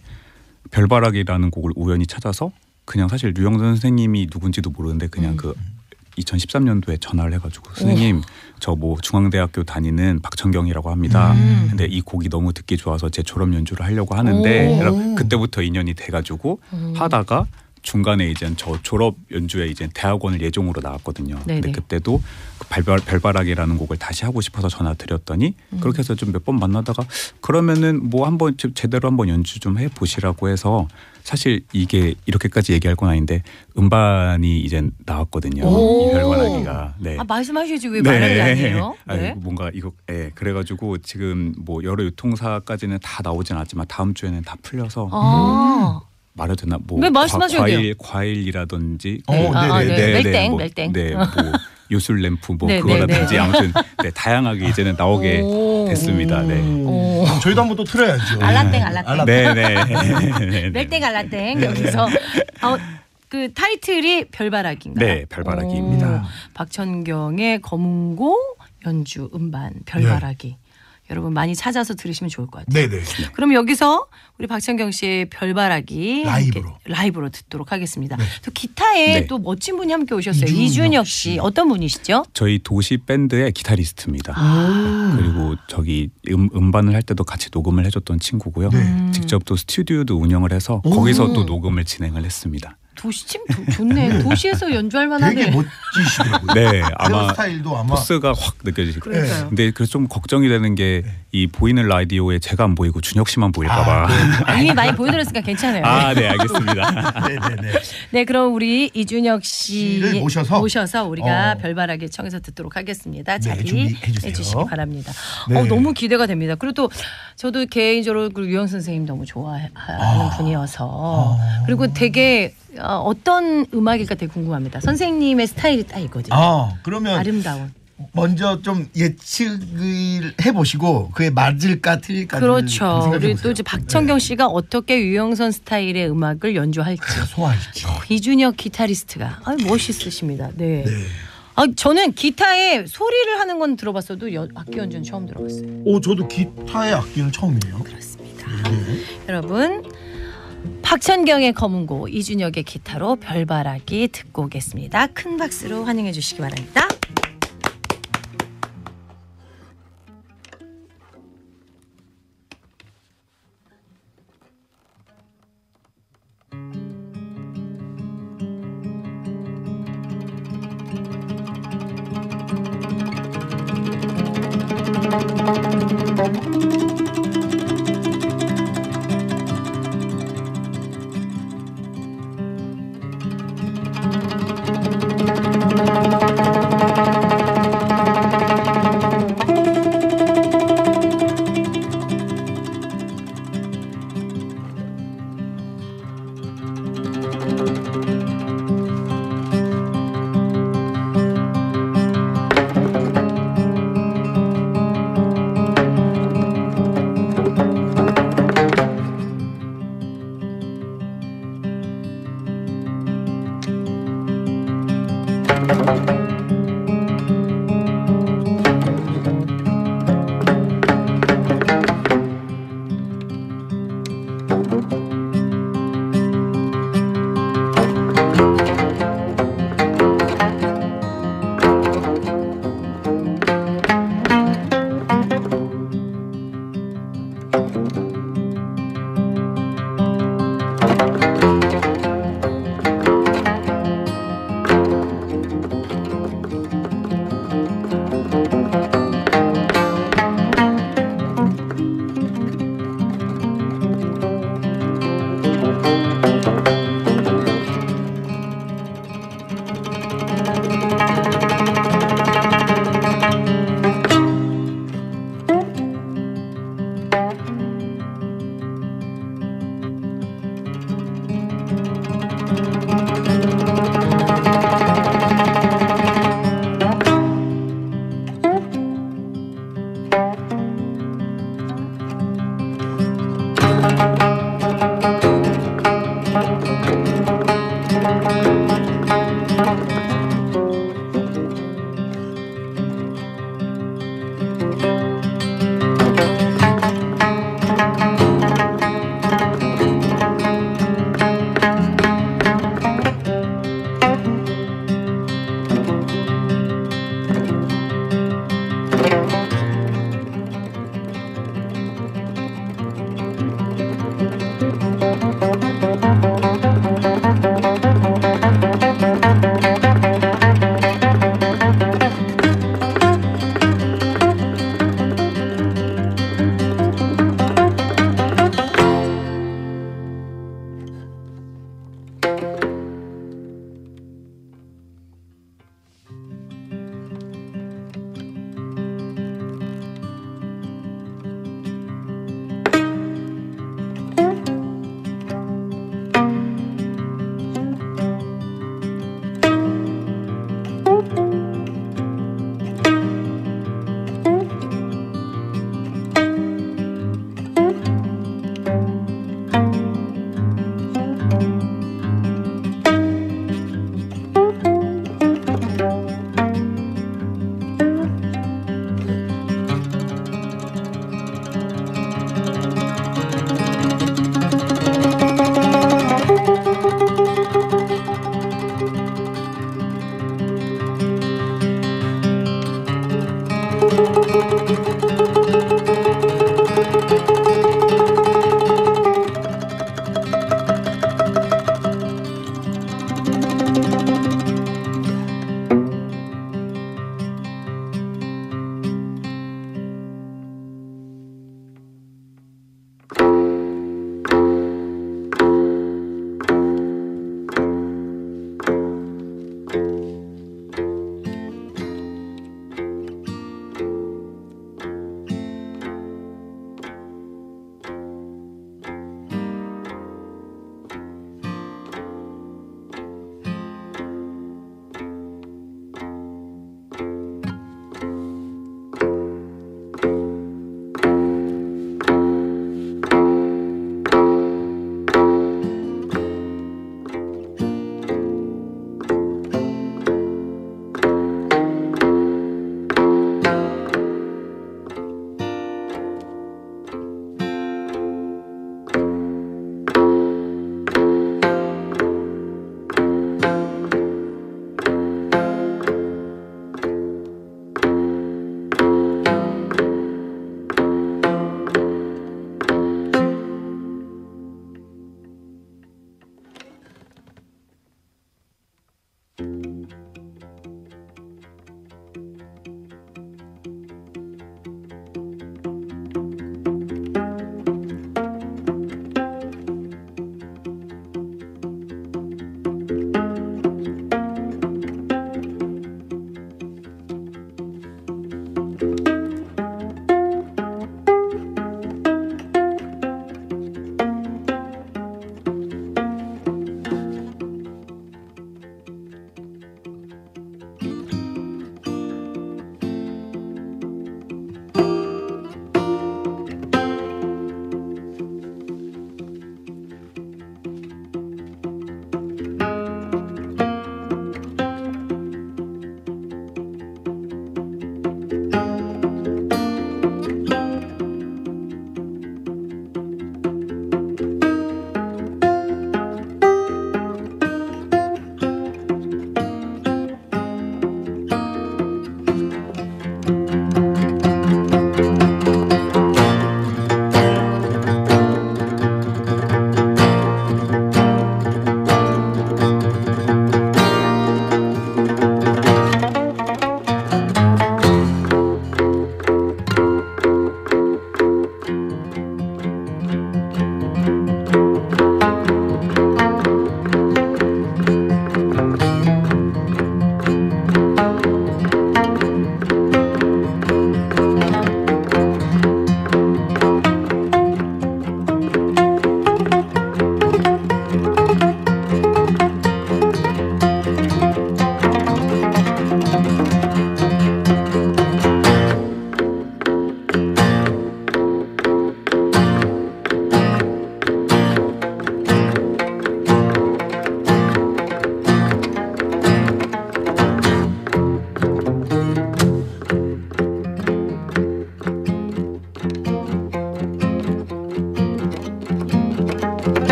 별바락이라는 곡을 우연히 찾아서 그냥 사실 류영선 선생님이 누군지도 모르는데 그냥 음. 그 이천십삼 년도에 전화를 해가지고 선생님 저 뭐 중앙대학교 다니는 박천경이라고 합니다. 음. 근데 이 곡이 너무 듣기 좋아서 제 졸업 연주를 하려고 하는데 오. 그래서 그때부터 인연이 돼가지고 음. 하다가 중간에 이제 저 졸업 연주에 이제 대학원을 예종으로 나왔거든요. 네네. 근데 그때도 그 별바, 별바락이라는 곡을 다시 하고 싶어서 전화 드렸더니 음. 그렇게 해서 좀 몇 번 만나다가 그러면은 뭐 한번 제- 제대로 한번 연주 좀 해 보시라고 해서 사실 이게 이렇게까지 얘기할 건 아닌데 음반이 이제 나왔거든요. 오. 이 별바락이가. 네. 아 말씀하셔야지 왜 말하는 게 아니에요? 아유, 네. 뭔가 이거 예 그래가지고 지금 뭐 여러 유통사까지는 다 나오진 않았지만 다음 주에는 다 풀려서 아. 말해도 되나 뭐 네, 말씀하셔야 과, 돼요. 과일 과일이라든지 어, 네, 아, 아, 네. 네, 멜땡, 뭐, 멜땡. 네, 뭐 요술 램프 뭐 네, 그거라든지 네, 네. 아무튼 네, 다양하게 이제는 나오게 오. 됐습니다. 네. 오. 그럼 저희도 한번 또 틀어야죠. 알라땡, 알라땡. 네, 네. 네, 네. 멜땡 알라땡 여기서 어, 그 타이틀이 별바락인가요? 네, 별바락이입니다. 오, 박천경의 검은고 연주 음반 별바락이 여러분 많이 찾아서 들으시면 좋을 것 같아요. 네네. 그럼 여기서 우리 박천경 씨의 별바락이 라이브로. 함께 라이브로 듣도록 하겠습니다. 네. 또 기타에 네. 또 멋진 분이 함께 오셨어요. 이준혁 이준혁 씨. 씨. 어떤 분이시죠? 저희 도시 밴드의 기타리스트입니다. 아. 그리고 저기 음, 음반을 할 때도 같이 녹음을 해줬던 친구고요. 네. 직접 또 스튜디오도 운영을 해서 오. 거기서 또 녹음을 진행을 했습니다. 도시침 도, 좋네. 도시에서 연주할 만하네. 되게 멋지시더라고요. 네, 아마 헤어스타일도 아마 포스가 확 느껴지실 거예요. 그러니까요. 근데 그래서 좀 걱정이 되는 게 이 보이는 라디오에 제가 안 보이고 준혁 씨만 보일까봐. 아, 이미 많이 보여드렸으니까 괜찮아요. 아, 네, 알겠습니다. 네네네. 네, 그럼 우리 이준혁 씨 씨를 모셔서? 모셔서 우리가 어. 별바라기 청해서 듣도록 하겠습니다. 네, 자리 준비해 주세요. 해주시기 바랍니다. 네. 어, 너무 기대가 됩니다. 그리고 또 저도 개인적으로 그 유영 선생님 너무 좋아하는 아. 분이어서 그리고 되게 어, 어떤 음악일까 되게 궁금합니다. 선생님의 스타일이 딱 있거든요. 아, 그러면 아름다운. 먼저 좀 예측을 해보시고 그게 맞을까 틀릴까 그렇죠. 우리 또 생각해보세요. 이제 박천경 씨가 어떻게 유영선 스타일의 음악을 연주할지. 소화할지. 이준혁 기타리스트가 아, 멋있으십니다. 네. 네. 아, 저는 기타에 소리를 하는 건 들어봤어도 여, 악기 연주는 처음 들어봤어요. 오, 저도 기타의 악기는 처음이에요. 그렇습니다. 네. 여러분 박천경의 검은고 이준혁의 기타로 별바라기 듣고 오겠습니다. 큰 박수로 환영해 주시기 바랍니다.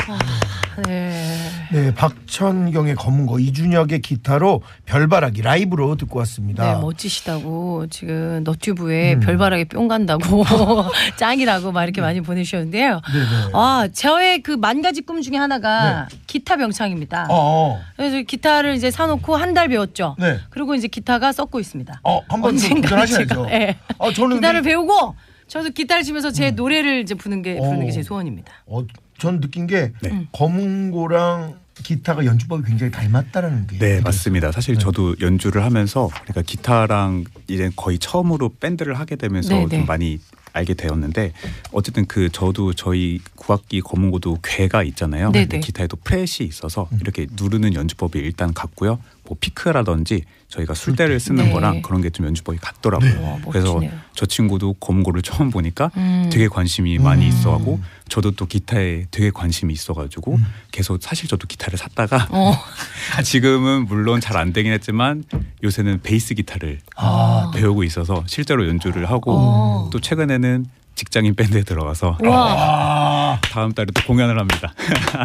네. 네, 박천경의 검은고, 이준혁의 기타로 별바라기 라이브로 듣고 왔습니다. 네, 멋지시다고 지금 너튜브에 음. 별바라기 뿅 간다고 짱이라고 막 이렇게 많이 보내주셨는데요. 네네. 아, 저의 그 만 가지 꿈 중에 하나가 기타 병창입니다. 어, 어. 그래서 기타를 이제 사놓고 한 달 배웠죠. 네. 그리고 이제 기타가 썩고 있습니다. 어, 한번 언젠가 도전하셔야죠. 제가, 예. 어, 저는 기타를 근데- 배우고 저도 기타를 치면서 제 음. 노래를 이제 부르는 게 부르는 어. 게 제 소원입니다. 어, 전 느낀 게 네. 검은고랑 기타가 연주법이 굉장히 닮았다라는 게. 네, 맞습니다. 사실 네. 저도 연주를 하면서 그러니까 기타랑 이제 거의 처음으로 밴드를 하게 되면서 네, 좀 네. 많이 알게 되었는데 어쨌든 그 저도 저희 국악기 검은고도 괴가 있잖아요. 네, 근데 네. 기타에도 프렛이 있어서 음. 이렇게 누르는 연주법이 일단 같고요. 뭐 피크라든지 저희가 술대를 쓰는 네. 거랑 그런 게 좀 연주법이 같더라고요. 네. 와, 그래서 멋지네요. 저 친구도 검은고를 처음 보니까 음. 되게 관심이 많이 음. 있어하고 저도 또 기타에 되게 관심이 있어가지고 음. 계속 사실 저도 기타를 샀다가 어. 지금은 물론 잘 안 되긴 했지만 요새는 베이스 기타를 아, 배우고 있어서 실제로 연주를 하고 어. 또 최근에는 직장인 밴드에 들어가서 와, 아, 다음 달에 또 공연을 합니다.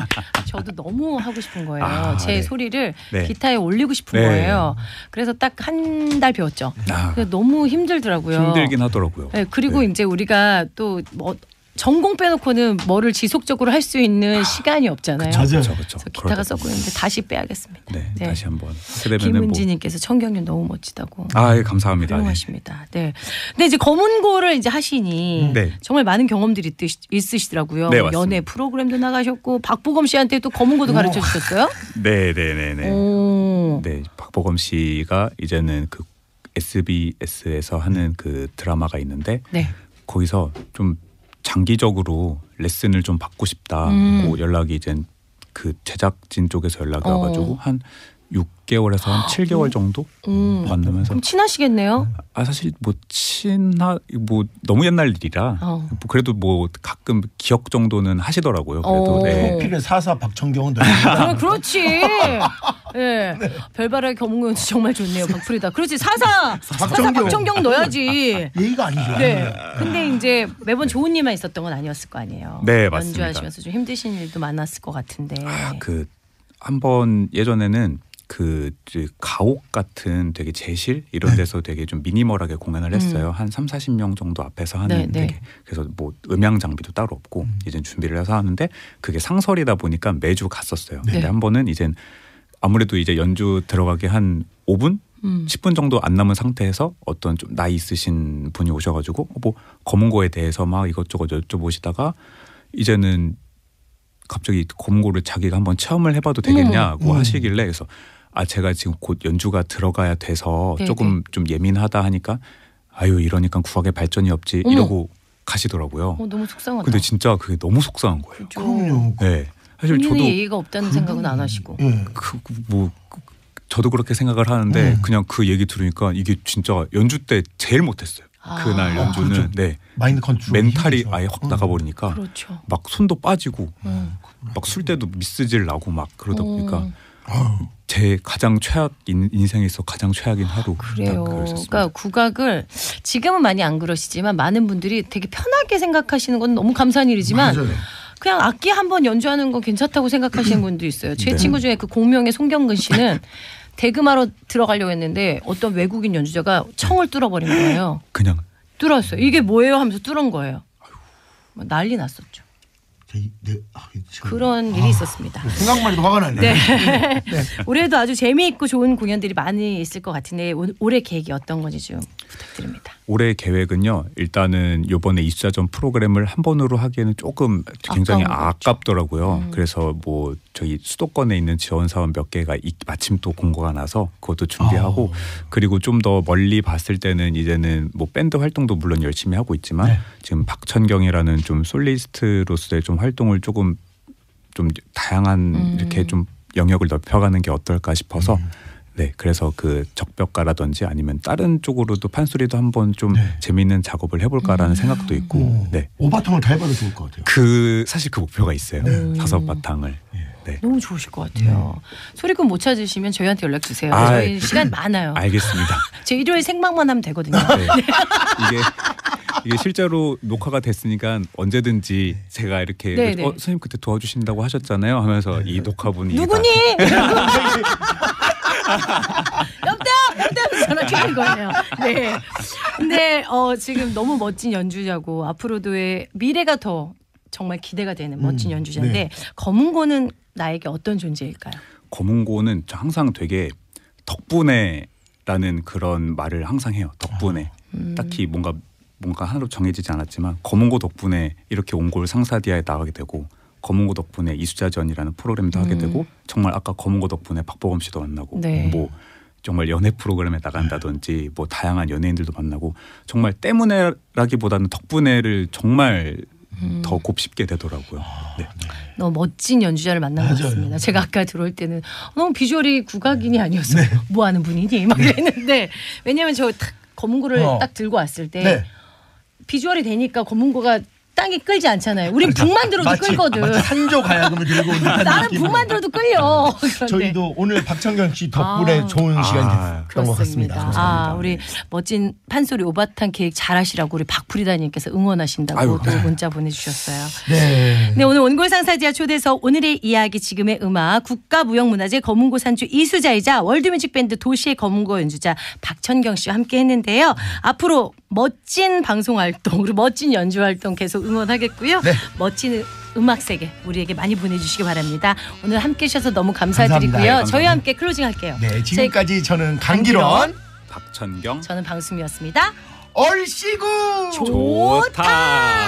저도 너무 하고 싶은 거예요. 아, 제 네. 소리를 네. 기타에 올리고 싶은 네. 거예요. 그래서 딱 한 달 배웠죠. 아, 근데 너무 힘들더라고요. 힘들긴 하더라고요. 네, 그리고 네. 이제 우리가 또 뭐 전공 빼놓고는 뭐를 지속적으로 할 수 있는 시간이 없잖아요. 그쵸, 맞아요. 그렇죠, 그렇죠. 그래서 기타가 썩고 있는데 다시 빼야겠습니다. 네, 네. 다시 한번 하게 되면은 뭐. 김은지님께서 청경님 너무 멋지다고. 아, 예, 감사합니다. 네. 훌륭하십니다. 네. 근데 이제 검은고를 이제 하시니 네. 정말 많은 경험들이 있으시, 있으시더라고요. 네, 뭐 맞습니다. 연애 프로그램도 나가셨고 박보검 씨한테 또 검은고도 우와. 가르쳐 주셨어요? 네, 네, 네, 네. 오. 네, 박보검 씨가 이제는 그 에스비에스에서 하는 그 드라마가 있는데 네. 거기서 좀 장기적으로 레슨을 좀 받고 싶다고 음. 연락이 이제 그 제작진 쪽에서 연락이 어. 와가지고 한 육 개월에서 한 칠 개월 정도 음. 만나면서 그럼 친하시겠네요? 아 사실 뭐 친하 뭐 너무 옛날 일이라 어. 뭐 그래도 뭐 가끔 기억 정도는 하시더라고요. 그래도 어. 네. 필의 사사 박천경은 더 아, 그렇지. 네. 별바라기 검은고 정말 좋네요. 박프리다. 그렇지. 사사. 사사 박정경. 박정경 넣어야지. 예의가 아니죠. 네. 근데 이제 매번 좋은 일만 있었던 건 아니었을 거 아니에요. 네, 맞습니다. 연주하시면서 좀 힘드신 일도 많았을 것 같은데. 그 한 번 예전에는 그 이제 가옥 같은 되게 제실 이런 네. 데서 되게 좀 미니멀하게 공연을 했어요. 한 삼사십 명 정도 앞에서 하는 네, 네. 되게 그래서 뭐 음향 장비도 따로 없고 이제 준비를 해서 하는데 그게 상설이다 보니까 매주 갔었어요. 네. 근데 한 번은 이제 아무래도 이제 연주 들어가기 한 오 분 음. 십 분 정도 안 남은 상태에서 어떤 좀 나이 있으신 분이 오셔가지고 뭐 검은고에 대해서 막 이것저것 여쭤보시다가 이제는 갑자기 검은고를 자기가 한번 체험을 해봐도 되겠냐고 음. 하시길래 그래서 아 제가 지금 곧 연주가 들어가야 돼서 네, 조금 좀 예민하다 하니까 아유 이러니까 국악에 발전이 없지 어머. 이러고 가시더라고요. 어, 너무 속상하다. 근데 진짜 그게 너무 속상한 거예요. 그렇죠. 그럼요. 네, 사실 본인이 저도 예의가 없다는 생각은 안 하시고. 예. 그 뭐 저도 그렇게 생각을 하는데 음. 그냥 그 얘기 들으니까 이게 진짜 연주 때 제일 못했어요. 아. 그날 연주는 그렇죠. 네 마인드 컨트롤. 멘탈이 힘들죠. 아예 확 음. 나가버리니까 그렇죠. 막 손도 빠지고 음. 막 술 때도 미스질 나고 막 그러다 보니까 음. 아유, 제 가장 최악 인, 인생에서 가장 최악인 하루 그래요. 딱 그랬었습니다. 그러니까 국악을 지금은 많이 안 그러시지만 많은 분들이 되게 편하게 생각하시는 건 너무 감사한 일이지만 맞아요. 그냥 악기 한 번 연주하는 거 괜찮다고 생각하시는 분도 있어요. 제 네. 친구 중에 그 공명의 송경근 씨는 대금하러 들어가려고 했는데 어떤 외국인 연주자가 청을 뚫어버린 거예요. 그냥 뚫었어요. 이게 뭐예요 하면서 뚫은 거예요. 뭐 난리 났었죠. 제, 네, 아, 지금 그런 일이 있었습니다. 생각만 해도 화가 나네. 네. 올해도 아주 재미있고 좋은 공연들이 많이 있을 것 같은데 올- 올해 계획이 어떤 건지 좀 부탁드립니다. 올해 계획은요. 일단은 이번에 이수자전 프로그램을 한 번으로 하기에는 조금 굉장히 아까운 거죠. 아깝더라고요. 음. 그래서 뭐 저희 수도권에 있는 지원 사업 몇 개가 이- 마침 또 공고가 나서 그것도 준비하고 아. 그리고 좀 더 멀리 봤을 때는 이제는 뭐 밴드 활동도 물론 열심히 하고 있지만 네. 지금 박천경이라는 좀 솔리스트로서의 좀 활동을 조금 좀 다양한 음. 이렇게 좀 영역을 넓혀가는 게 어떨까 싶어서 음. 네, 그래서 그 적벽가라든지 아니면 다른 쪽으로도 판소리도 한번 좀 네. 재미있는 작업을 해볼까라는 음. 생각도 있고, 오, 네, 오바통을 다 해봐도 좋을 것 같아요. 그 사실 그 목표가 있어요. 네. 다섯 바탕을. 예. 네. 너무 좋으실 것 같아요. 소리꾼 못 찾으시면 저희한테 연락 주세요. 아, 저희 시간 많아요. 알겠습니다. 저 일요일 생방만 하면 되거든요. 네. 이게 이게 실제로 녹화가 됐으니까 언제든지 제가 이렇게 네, 네. 어, 선생님 그때 도와주신다고 하셨잖아요 하면서 이 녹화분이 누구니? 여보세요? 여보세요? 전화 주는 거예요. 네. 근데 어, 지금 너무 멋진 연주자고 앞으로도의 미래가 더 정말 기대가 되는 멋진 음, 연주자인데 네. 검은고는 나에게 어떤 존재일까요? 검은고는 저 항상 되게 덕분에라는 그런 말을 항상 해요. 덕분에 음. 딱히 뭔가 뭔가 하나로 정해지지 않았지만 검은고 덕분에 이렇게 옹골 상사디아에 나가게 되고 검은고 덕분에 이수자전이라는 프로그램도 하게 음. 되고 정말 아까 검은고 덕분에 박보검 씨도 만나고 네. 뭐 정말 연애 프로그램에 나간다든지 뭐 다양한 연예인들도 만나고 정말 때문에라기보다는 덕분에를 정말 음. 더 곱씹게 되더라고요. 네. 너무 멋진 연주자를 만난 것 맞아요. 같습니다. 제가 아까 들어올 때는 너무 비주얼이 국악인이 아니어서 뭐 하는 분이니? 막 이랬는데 왜냐하면 저 탁 검은고를 어. 딱 들고 왔을 때 네. 비주얼이 되니까 검은고가 땅에 끌지 않잖아요. 우린 북만 들어도 마치, 끌거든. 마치 산조 가야금을 들고 온 듯한 나는 느낌으로. 북만 들어도 끌려. 그런데. 저희도 오늘 박창경 씨 덕분에 아. 좋은 아, 시간이 됐던 것 그렇습니다. 같습니다. 아, 우리 멋진 판소리 오바탕 계획 잘하시라고 우리 박프리다님께서 응원하신다고 아유, 또 네. 문자 보내주셨어요. 네. 네, 오늘 온골상사지와 초대석 오늘의 이야기 지금의 음악 국가무형문화재 검은고 산주 이수자이자 월드뮤직밴드 도시의 검은고 연주자 박천경 씨와 함께 했는데요. 앞으로 멋진 방송 활동 그리고 멋진 연주 활동 계속 응원하겠고요. 네. 멋진 음악 세계 우리에게 많이 보내주시기 바랍니다. 오늘 함께 해주셔서 너무 감사드리고요. 감사합니다. 네, 저희와 함께 클로징 할게요. 네, 지금까지 저는 강기론, 강기론. 박천경 저는 방수미였습니다. 얼씨구 좋다.